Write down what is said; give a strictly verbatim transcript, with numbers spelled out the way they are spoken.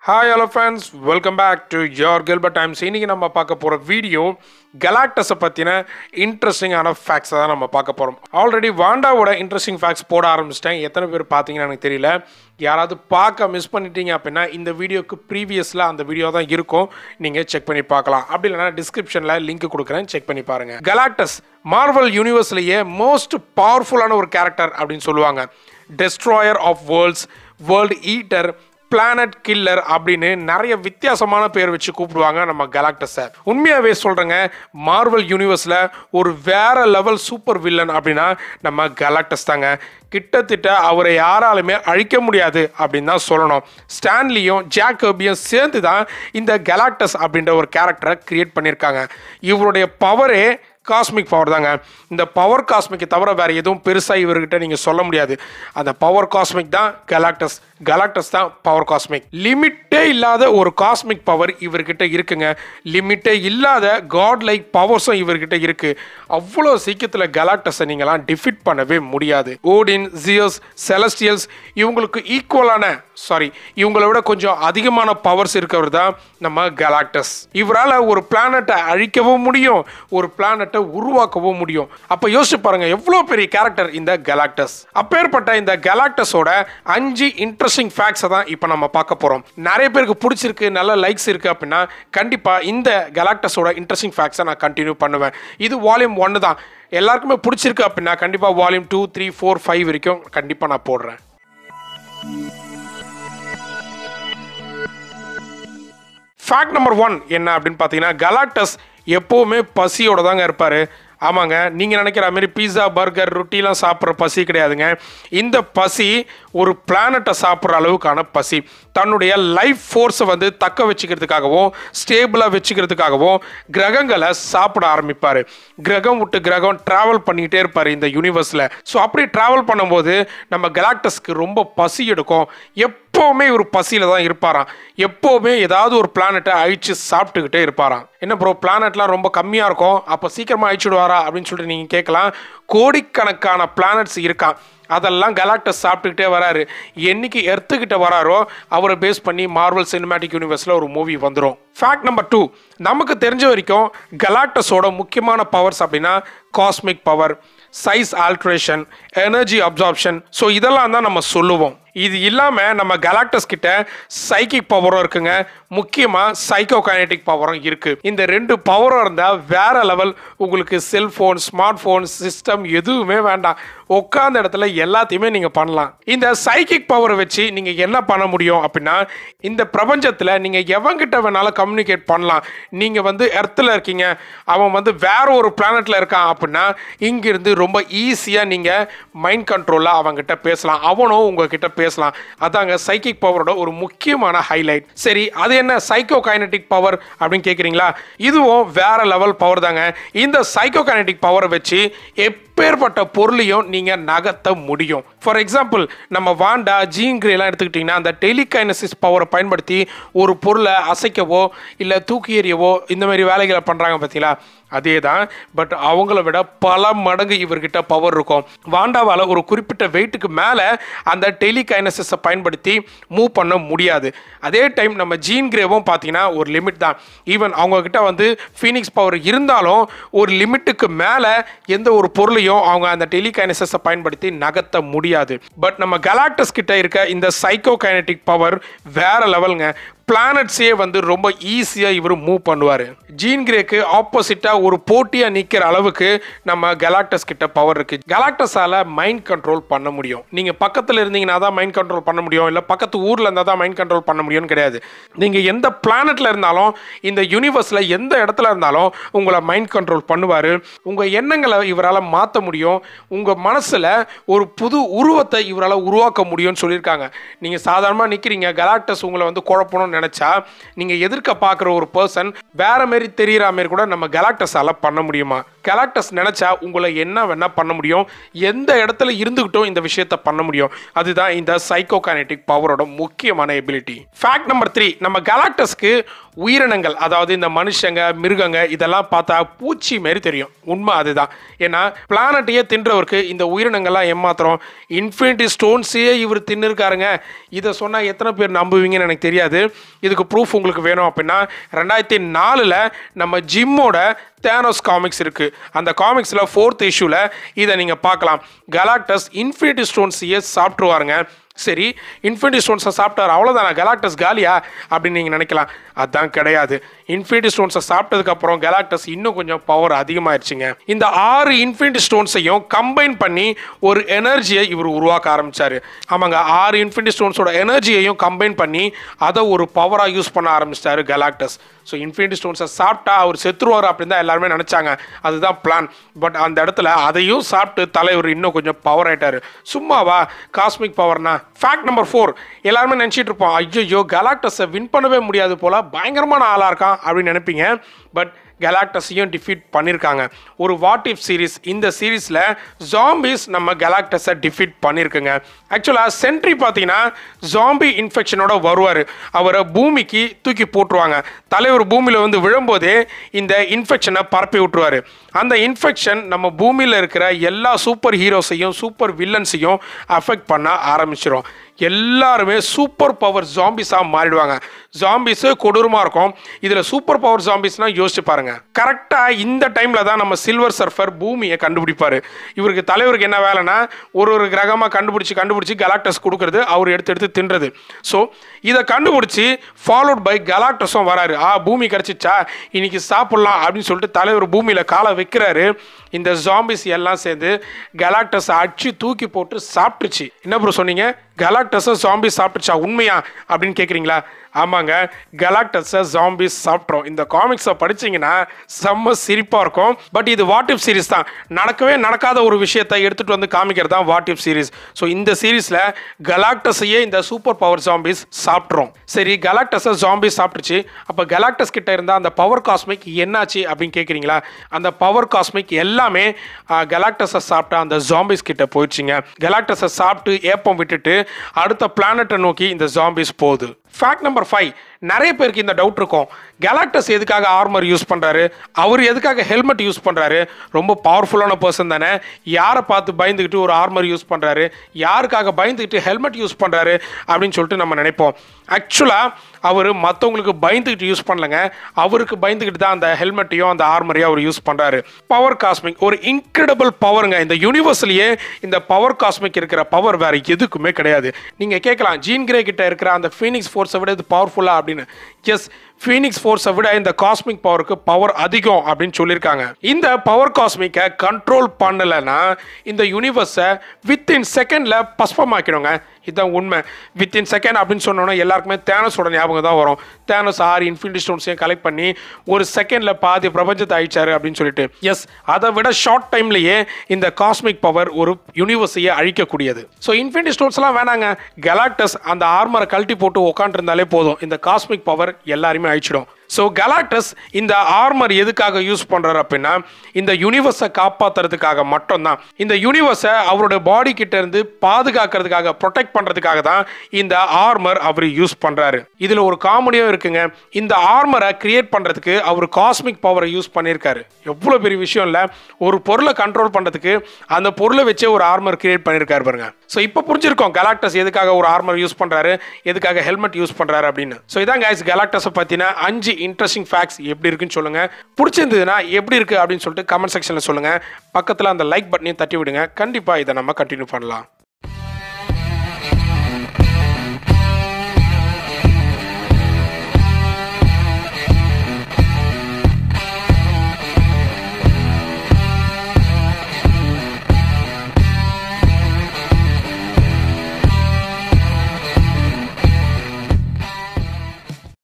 Hi hello friends, welcome back to your Gilbert Times. இன்னைக்கு நம்ம பார்க்க போற வீடியோ Galactus பத்தின இன்ட்ரஸ்டிங்கான ஃபேக்ட்ஸ் தான் நம்ம பார்க்க போறோம். ஆல்ரெடி வாண்டாவோட இன்ட்ரஸ்டிங் ஃபேக்ட்ஸ் போட ஆரம்பிச்சிட்டேன். எத்தனை பேர் பார்த்தீங்கன்னு எனக்கு தெரியல. யாராவது பார்க்க மிஸ் பண்ணிட்டீங்க அப்படின்னா இந்த வீடியோக்கு ப்ரீவியஸில் அந்த வீடியோ தான் இருக்கும், நீங்கள் செக் பண்ணி பார்க்கலாம். அப்படி இல்லைனா டிஸ்கிரிப்ஷனில் லிங்க் கொடுக்குறேன், செக் பண்ணி பாருங்க. Galactus மார்வல் யூனிவர்ஸ்லேயே மோஸ்ட் பவர்ஃபுல்லான ஒரு கேரக்டர் அப்படின்னு சொல்லுவாங்க. Destroyer of worlds, world eater, planet killer அப்படின்னு நிறைய வித்தியாசமான பேர் வச்சு கூப்பிடுவாங்க நம்ம கலாக்டஸை. உண்மையாகவே சொல்கிறேங்க, மார்வல் யூனிவர்ஸில் ஒரு வேற லெவல் சூப்பர் வில்லன் அப்படின்னா நம்ம கலாக்டஸ் தாங்க. கிட்டத்தட்ட அவரை யாராலுமே அழிக்க முடியாது அப்படின்னு தான் சொல்லணும். ஸ்டான்லியும் ஜாக் கர்பியும் சேர்ந்து தான் இந்த கலாக்டஸ் அப்படின்ற ஒரு கேரக்டரை கிரியேட் பண்ணியிருக்காங்க. இவருடைய பவரே காஸ்மிக் பவர் தாங்க. இந்த பவர் காஸ்மிக்கை தவிர வேறு எதுவும் பெருசாக இவர்கிட்ட நீங்கள் சொல்ல முடியாது. அந்த பவர் காஸ்மிக் தான் கலாக்டஸ். கலாக்டஸ் தான் பவர் காஸ்மிக். லிமிட்டே இல்லாத ஒரு காஸ்மிக் பவர் இவர்கிட்ட இருக்குங்க. லிமிட்டே இல்லாத காட் லைக் பவர்ஸும் இவர்கிட்ட இருக்கு. அவ்வளோ சீக்கிரத்தில் கலாக்டஸை நீங்களாம் டிஃபிட் பண்ணவே முடியாது. ஓடின், ஜியஸ், செலஸ்டியல்ஸ் இவங்களுக்கு ஈக்குவலான சாரி இவங்களை விட கொஞ்சம் அதிகமான பவர்ஸ் இருக்கவர் தான் நம்ம கலாக்டஸ். இவரால் ஒரு பிளானட்டை அழிக்கவும் முடியும், ஒரு பிளானட்டை உருவாக்கவும் முடியும். அப்போ யோசிச்சு பாருங்க எவ்வளோ பெரிய கேரக்டர் இந்த கலாக்டஸ். அப்பேற்பட்ட இந்த கலாக்டஸோட அஞ்சு இன்ட்ரெஸ்டிங் ஃபேக்ட்ஸை தான் இப்போ நம்ம பார்க்க போகிறோம். நிறைய பேருக்கு பிடிச்சிருக்கு, நல்ல லைக்ஸ் இருக்குது அப்படின்னா கண்டிப்பாக இந்த கலாக்டஸோட இன்ட்ரெஸ்டிங் ஃபேக்ட்ஸை நான் கண்டினியூ பண்ணுவேன். இது வால்யூம் ஒன்று தான். எல்லாருக்குமே பிடிச்சிருக்கு அப்படின்னா கண்டிப்பாக volume two three four five வரைக்கும் கண்டிப்பாக நான் போடுறேன். ஃபேக்ட் நம்பர் ஒன் என்ன அப்படின்னு பார்த்தீங்கன்னா, கலாக்டஸ் எப்போவுமே பசியோட தாங்க இருப்பார். ஆமாங்க, நீங்கள் நினைக்கிற மாதிரி பீஸா, பர்கர், ரொட்டிலாம் சாப்பிட்ற பசி கிடையாதுங்க. இந்த பசி ஒரு பிளானட்டை சாப்பிட்ற அளவுக்கான பசி. தன்னுடைய லைஃப் ஃபோர்ஸை வந்து தக்க வச்சுக்கிறதுக்காகவும் ஸ்டேபிளாக வச்சுக்கிறதுக்காகவும் கிரகங்களை சாப்பிட ஆரம்பிப்பார். கிரகம் விட்டு கிரகம் ட்ராவல் பண்ணிக்கிட்டே இருப்பார் இந்த யூனிவர்ஸில். ஸோ அப்படி ட்ராவல் பண்ணும்போது நம்ம கலாக்டஸ்க்கு ரொம்ப பசி எடுக்கும். எப்போவுமே ஒரு பசியில் தான் இருப்பாராம். எப்போவுமே ஏதாவது ஒரு பிளானட்டை அழிச்சு சாப்பிட்டுக்கிட்டே இருப்பாராம். என்ன ப்ரோ, பிளானட்லாம் ரொம்ப கம்மியாக இருக்கும், அப்போ சீக்கிரமாக அழிச்சுடுவாரா அப்படின்னு சொல்லிட்டு நீங்கள் கேட்கலாம். கோடிக்கணக்கான பிளானட்ஸ் இருக்கான், அதெல்லாம் கலாக்டஸ் சாப்பிட்டுக்கிட்டே வராரு. என்னைக்கு எர்த்துக்கிட்ட வராரோ அவரை பேஸ் பண்ணி மார்வல் சினிமேட்டிக் யூனிவர்ஸில் ஒரு மூவி வந்துடும். ஃபேக்ட் நம்பர் டூ, நமக்கு தெரிஞ்ச வரைக்கும் கலாக்டஸோட முக்கியமான பவர்ஸ் அப்படின்னா cosmic power, size alteration, energy absorption. So இதெல்லாம் தான் நம்ம சொல்லுவோம். இது இல்லாமல் நம்ம கலாக்டஸ் கிட்ட சைக்கிக் பவரும் இருக்குங்க. முக்கியமாக சைக்கோ கைனடிக் பவரும் இருக்குது. இந்த ரெண்டு பவரும் இருந்தால் வேற லெவல். உங்களுக்கு செல்ஃபோன், ஸ்மார்ட் ஃபோன், சிஸ்டம் எதுவுமே வேண்டாம், உட்காந்த இடத்துல எல்லாத்தையுமே நீங்கள் பண்ணலாம். இந்த சைக்கிக் பவரை வச்சு நீங்கள் என்ன பண்ண முடியும் அப்படின்னா, இந்த பிரபஞ்சத்தில் நீங்கள் எவங்கிட்ட வேணாலும் கம்யூனிகேட் பண்ணலாம். நீங்கள் வந்து எர்த்தில் இருக்கீங்க, அவன் வந்து வேற ஒரு பிளானட்டில் இருக்கான் அப்படின்னா இங்கிருந்து ரொம்ப ஈஸியாக நீங்கள் மைண்ட் கண்ட்ரோலாக அவங்ககிட்ட பேசலாம், அவனும் உங்ககிட்ட பேசலாம். அதாங்க சைக்கிக் பவரோட ஒரு முக்கியமான ஹைலைட். சரி, அது என்ன சைக்கோ கைனடிக் பவர் அப்படின்னு கேட்குறீங்களா? இதுவும் வேற லெவல் பவர் தாங்க. இந்த சைக்கோ கைனடிக் பவரை வச்சு எப்பேற்பட்ட பொருளையும் நீங்கள் நகர்த்த முடியும். ஃபார் எக்ஸாம்பிள், நம்ம வாண்டா, ஜீன் கிரேலாம் எடுத்துக்கிட்டிங்கன்னா அந்த டெலிகைனசிஸ் பவரை பயன்படுத்தி ஒரு பொருளை அசைக்கவோ இல்லை தூக்கி எறியவோ இந்த மாதிரி வேலைகளை பண்ணுறாங்க பார்த்தீங்களா? அதே தான், பட் அவங்கள விட பல மடங்கு இவர்கிட்ட பவர் இருக்கும். வாண்டாவால் ஒரு குறிப்பிட்ட வெயிட்டுக்கு மேலே அந்த டெலிகைனசிஸை பயன்படுத்தி மூவ் பண்ண முடியாது. அதே டைம் நம்ம ஜீன் கிரேவும் பார்த்தீங்கன்னா ஒரு லிமிட் தான். ஈவன் அவங்கக்கிட்ட வந்து ஃபீனிக்ஸ் பவர் இருந்தாலும் ஒரு லிமிட்டுக்கு மேலே எந்த ஒரு பொருளையும் அவங்க அந்த டெலிகைனசிஸை பயன்படுத்தி நகர்த்த முடியாது. பட் நம்ம கலாக்டஸ் கிட்ட இருக்க இந்த சைக்கோ கைனடிக் பவர் வேற லெவலுங்க. பிளானட்ஸே வந்து ரொம்ப ஈஸியாக இவர் மூவ் பண்ணுவார். ஜீன் கிரேக்கு ஆப்போசிட்டாக ஒரு போட்டியாக நிற்கிற அளவுக்கு நம்ம கலாக்டஸ் கிட்ட பவர் இருக்குது. கலாக்டஸால் மைண்ட் கண்ட்ரோல் பண்ண முடியும். நீங்கள் பக்கத்தில் இருந்தீங்கன்னா தான் மைண்ட் கண்ட்ரோல் பண்ண முடியும், இல்லை பக்கத்து ஊரில் இருந்தால் தான் மைண்ட் கண்ட்ரோல் பண்ண முடியும்னு கிடையாது. நீங்கள் எந்த பிளானட்டில் இருந்தாலும், இந்த யூனிவர்ஸில் எந்த இடத்துல இருந்தாலும் உங்களை மைண்ட் கண்ட்ரோல் பண்ணுவார். உங்கள் எண்ணங்களை இவரால் மாற்ற முடியும். உங்கள் மனசில் ஒரு புது உருவத்தை இவரால் உருவாக்க முடியும்னு சொல்லியிருக்காங்க. நீங்கள் சாதாரணமாக நிற்கிறீங்க, கலாக்டஸ் உங்களை வந்து குழப்பணும் நினைச்சா நீங்க எதிர்க்க பார்க்குற ஒரு பர்சன் வேற மாதிரி தெரியற மாதிரி கூட நம்ம கலாக்டஸால பண்ண முடியுமா? கலாக்டஸ் நினைச்சா உங்களை என்ன வேணா பண்ண முடியும், எந்த இடத்துல இருந்துகிட்டும் இந்த விஷயத்தை பண்ண முடியும். அதுதான் இந்த சைக்கோ கைனடிக் பவரோட முக்கியமான எபிலிட்டி. ஃபேக்ட் நம்பர் த்ரீ, நம்ம கலாக்டஸ்க்கு உயிரினங்கள், அதாவது இந்த மனுஷங்க மிருகங்க இதெல்லாம் பார்த்தா பூச்சி மாரி தெரியும். உண்மை அதுதான். ஏன்னா பிளானட்டையே தின்றவருக்கு இந்த உயிரினங்கள்லாம் ஏமாத்திரம். இன்ஃபினிட்டி ஸ்டோன்ஸையே இவர் தின்னுருக்காருங்க. இதை சொன்னால் எத்தனை பேர் நம்புவீங்கன்னு எனக்கு தெரியாது. இதுக்கு ப்ரூஃப் உங்களுக்கு வேணும் அப்படின்னா ரெண்டாயிரத்தி நாலில் நம்ம ஜிம்மோட தேனோஸ் காமிக்ஸ் இருக்குது. அந்த காமிக்ஸில் ஃபோர்த் இஷ்யூவில் இதை நீங்கள் பார்க்கலாம். கலாக்டஸ் இன்ஃபினிட்டி ஸ்டோன்ஸையே சாப்பிட்ருவாருங்க. சரி, இன்ஃபினிட்டி ஸ்டோன்ஸை சாப்பிட்டார், அவ்வளோதானா, கலாக்டஸ் காலியா அப்படின்னு நீங்கள் நினைக்கலாம். அதுதான் கிடையாது. இன்ஃபினிட்டி ஸ்டோன்ஸை சாப்பிட்டதுக்கப்புறம் கலாக்டஸ் இன்னும் கொஞ்சம் பவர் அதிகமாகிடுச்சுங்க. இந்த ஆறு இன்ஃபினிட்டி ஸ்டோன்ஸையும் கம்பைன் பண்ணி ஒரு எனர்ஜியை இவர் உருவாக்க ஆரம்பித்தார். ஆமாங்க, ஆறு இன்ஃபினிட்டி ஸ்டோன்ஸோட எனர்ஜியையும் கம்பைன் பண்ணி அதை ஒரு பவராக யூஸ் பண்ண ஆரம்பிச்சிட்டாரு கலாக்டஸ். ஸோ இன்ஃபினிட்டி ஸ்டோன்ஸை சாப்பிட்டா அவர் செத்துருவார் அப்படின்னு தான் எல்லாருமே நினச்சாங்க. அதுதான் பிளான். பட் அந்த இடத்துல அதையும் சாப்பிட்டு தலைவர் இன்னும் கொஞ்சம் பவர் ஆகிட்டார். சும்மாவா காஸ்மிக் பவர்னா? Fact number four. எல்லாருமே நினச்சிட்டு இருப்போம், ஐயோ கலாக்டஸை வின் பண்ணவே முடியாது போல, பயங்கரமான ஆளாக இருக்கான் அப்படின்னு நினைப்பீங்க. பட் கலாக்டஸையும் டிஃபீட் பண்ணியிருக்காங்க. ஒரு வாட் இஃப் சீரீஸ், இந்த சீரீஸில் ஜாம்பிஸ் நம்ம கலாக்டஸை டிஃபீட் பண்ணியிருக்குங்க. ஆக்சுவலாக சென்ட்ரி பார்த்தீங்கன்னா ஜாம்பி இன்ஃபெக்ஷனோட வருவார். அவரை பூமிக்கு தூக்கி போட்டுருவாங்க. தலைவர் பூமியில் வந்து விழும்போதே இந்த இன்ஃபெக்ஷனை பரப்பி விட்டுருவார். அந்த இன்ஃபெக்ஷன் நம்ம பூமியில் இருக்கிற எல்லா சூப்பர் ஹீரோஸையும் சூப்பர் வில்லன்ஸையும் அஃபெக்ட் பண்ண ஆரம்பிச்சிடும். எல்லாருமே சூப்பர் பவர் ஜாம்பிஸாக மாறிடுவாங்க. ஜாம்பிஸு கொடூரமாக இருக்கும். இதில் சூப்பர் பவர் ஜாம்பிஸ்னால் யோசிச்சு பாருங்க. கரெக்டாக இந்த டைமில் தான் நம்ம சில்வர் சர்ஃபர் பூமியை கண்டுபிடிப்பார். இவருக்கு தலைவருக்கு என்ன வேலைன்னா ஒரு ஒரு கிரகமாக கண்டுபிடிச்சி கண்டுபிடிச்சி கலாக்டஸ் கொடுக்குறது, அவர் எடுத்து எடுத்து தின்றது. ஸோ இதை கண்டுபிடிச்சி ஃபாலோட் பை கலாக்டஸும் வராரு. ஆ பூமி கிடச்சிச்சா, இன்னைக்கு சாப்பிட்லாம் அப்படின்னு சொல்லிட்டு தலைவர் பூமியில் காலை வைக்கிறாரு. இந்த ஜாம்பிஸ் எல்லாம் சேர்ந்து கலாக்டஸை அடிச்சு தூக்கி போட்டு சாப்பிட்டுச்சு. என்ன ப்ரோ சொன்னீங்க, கலாக்டஸை ஜாம்பிஸ் சாப்பிட்டுச்சா, உண்மையா அப்படின்னு கேட்குறீங்களா? ஆமாங்க, கலாக்டஸை ஜாம்பிஸ் சாப்பிட்றோம். இந்த காமிக்ஸை படிச்சிங்கன்னா செம்ம சிரிப்பாக இருக்கும். பட் இது வாட் இஃப் சீரிஸ் தான். நடக்கவே நடக்காத ஒரு விஷயத்தை எடுத்துகிட்டு வந்து காமிக்கிறது தான் வாட் இஃப் சீரிஸ். ஸோ இந்த சீரீஸில் கலாக்டஸையே இந்த சூப்பர் பவர் ஜாம்பிஸ் சாப்பிட்றோம். சரி, கலாக்டஸை ஜாம்பிஸ் சாப்பிட்டுச்சு. அப்போ கலாக்டஸ் கிட்ட இருந்தால் அந்த பவர் காஸ்மிக் என்னாச்சு அப்படின்னு கேட்குறீங்களா? அந்த பவர் காஸ்மிக் எல்லாமே கலாக்டஸை சாப்பிட்டா அந்த ஜாம்பிஸ் கிட்ட போயிடுச்சுங்க. கலாக்டஸை சாப்பிட்டு ஏப்பம் விட்டுட்டு அடுத்த பிளானட்டை நோக்கி இந்த ஜாம்பிஸ் போகுது. Fact number five. நிறைய பேருக்கு இந்த டவுட் இருக்கும், கலாக்டஸ் எதுக்காக ஆர்மர் யூஸ் பண்ணுறாரு, அவர் எதுக்காக ஹெல்மெட் யூஸ் பண்ணுறாரு, ரொம்ப பவர்ஃபுல்லான பர்சன் தானே, யாரை பார்த்து பயந்துக்கிட்டு ஒரு ஆர்மர் யூஸ் பண்ணுறாரு, யாருக்காக பயந்துக்கிட்டு ஹெல்மெட் யூஸ் பண்ணுறாரு அப்படின்னு சொல்லிட்டு நம்ம நினைப்போம். ஆக்சுவலாக அவர் மற்றவங்களுக்கு பயந்துக்கிட்டு யூஸ் பண்ணலங்க, அவருக்கு பயந்துக்கிட்டு தான் அந்த ஹெல்மெட்டையும் அந்த ஆர்மரையும் அவர் யூஸ் பண்ணுறாரு. பவர் காஸ்மிக் ஒரு இன்க்ரெடிபிள் பவருங்க. இந்த யூனிவர்ஸ்லேயே இந்த பவர் காஸ்மிக் இருக்கிற பவர் வேறு எதுக்குமே கிடையாது. நீங்கள் கேட்கலாம், ஜீன் கிரே கிட்ட இருக்கிற அந்த ஃபீனிக்ஸ் ஃபோர்ஸை விட இது பவர்ஃபுல்லாக அப்படின்னு. எஸ், ஃபீனிக்ஸ் ஃபோர்ஸை விட இந்த காஸ்மிக் பவருக்கு பவர் அதிகம் அப்படின்னு சொல்லியிருக்காங்க. இந்த பவர் காஸ்மிக்கை கண்ட்ரோல் பண்ணலைன்னா இந்த யூனிவர்ஸை வித்தின் செகண்டில் பஸ்பமாக்கிடுங்க. இதுதான் உண்மை. வித்தின் செகண்ட் அப்படின்னு சொன்னோன்னா எல்லாருக்குமே தேனோஸோட ஞாபகம் தான் வரும். தேனோஸ் ஆறு இன்ஃபினிட்டி ஸ்டோன்ஸையும் கலெக்ட் பண்ணி ஒரு செகண்டில் பாதி பிரபஞ்சத்தை அழிச்சாரு அப்படின்னு சொல்லிட்டு. எஸ், அதை விட ஷார்ட் டைம்லேயே இந்த காஸ்மிக் பவர் ஒரு யூனிவர்ஸையே அழிக்கக்கூடியது. ஸோ இன்ஃபினிட்டி ஸ்டோன்ஸ்லாம் வேணாங்க, கலாக்டஸ் அந்த ஆர்மரை கழட்டி போட்டு உட்காந்துருந்தாலே போதும், இந்த காஸ்மிக் பவர் எல்லாருமே அழிச்சிடும். ஸோ கலாக்டஸ் இந்த ஆர்மர் எதுக்காக யூஸ் பண்ணுறாரு அப்படின்னா இந்த யூனிவர்ஸை காப்பாற்றுறதுக்காக மட்டும்தான். இந்த யூனிவர்ஸை அவரோட பாடி கிட்ட இருந்து பாதுகாக்கிறதுக்காக, ப்ரொடெக்ட் பண்ணுறதுக்காக தான் இந்த ஆர்மர் அவர் யூஸ் பண்ணுறாரு. இதில் ஒரு காமெடியும் இருக்குங்க. இந்த ஆர்மரை கிரியேட் பண்ணுறதுக்கு அவர் காஸ்மிக் பவரை யூஸ் பண்ணியிருக்காரு. எவ்வளோ பெரிய விஷயம் இல்லை, ஒரு பொருளை கண்ட்ரோல் பண்ணுறதுக்கு அந்த பொருளை வச்சே ஒரு ஆர்மர் கிரியேட் பண்ணியிருக்காரு பாருங்க. ஸோ இப்போ புரிஞ்சிருக்கோம் கலாக்டஸ் எதுக்காக ஒரு ஆர்மர் யூஸ் பண்ணுறாரு, எதுக்காக ஹெல்மெட் யூஸ் பண்ணுறாரு அப்படின்னு. ஸோ இதான் கைஸ் கலாக்டஸை பற்றின அஞ்சு இன்ட்ரெஸ்டிங் ஃபேக்ட்ஸ். எப்படி இருக்குன்னு சொல்லுங்க. பிடிச்சிருந்ததுன்னா எப்படி இருக்கு அப்படின்னு சொல்லிட்டு கமெண்ட் செக்ஷன்ல சொல்லுங்க. பக்கத்தில் அந்த லைக் பட்டனையும் தட்டி விடுங்க. கண்டிப்பா இதை நம்ம கண்டினியூ பண்ணலாம்.